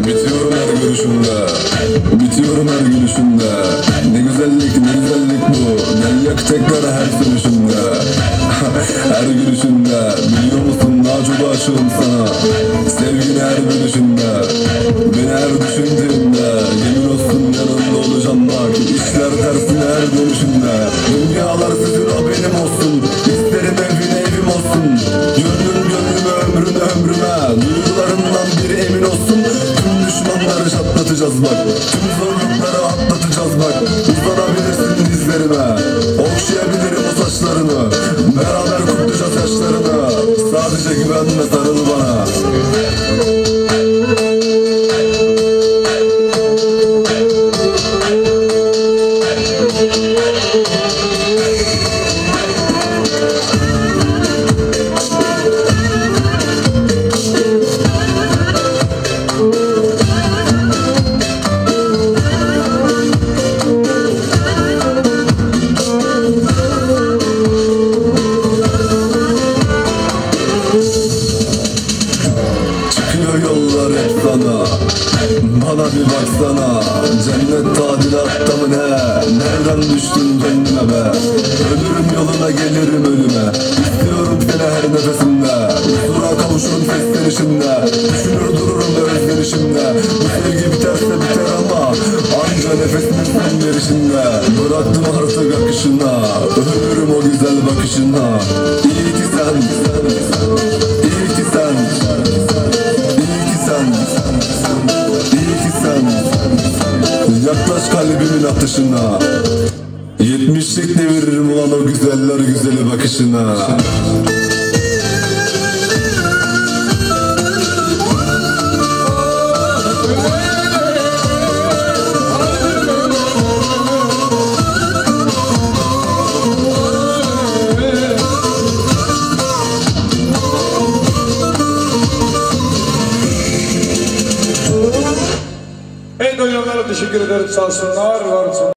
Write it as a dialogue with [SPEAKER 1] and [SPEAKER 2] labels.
[SPEAKER 1] Bitiyorum her görüşünde, bitiyorum her gülüşünde. Ne güzellik ne güzellik bu, gel yak tekrar her sönüşünde. Her gülüşünde, biliyor musun daha çok aşığım sana. Sevgini her bölüşünde, beni her düşündüğünde. Yemin olsun yanında olacağım bak, işler tersine her dönüşünde. Dünyalar sizin o benim olsun, isterim evine evim olsun. Gönlüm gönlüme ömrüne ömrüme, duygularımdan biri emin olsun. Tüm düşmanları çatlatacağız bak, tüm zorlukları atlatacağız bak. Uzanabilirsin dizlerime, okşayabilirim o saçlarını. Beraber kutlayacağız yaşlarını, sadece güvenme sarıl bana. Çıkıyor yollar hep sana, bana bir baksana. Cennet tadilatta mı ne? Nereden düştün kendime be? Ölürüm yoluna gelirim ölüme. İstiyorum seni her nefesimde. Huzura kavuşurum seslenişimde. Düşünür dururum özlenişimde. Bu sevgi biterse biter ama anca nefesimin son verişinde. Bıraktım artık akışına, ölürüm o güzel bakışına. İyi ki sen, iyi ki sen, İyi ki sen, yaklaş kalbimin atışına. 70'lik deviririm ulan o güzeller güzeli bakışına.
[SPEAKER 2] Evet oynayanlara teşekkür ederim, sağ olsunlar, var olsun.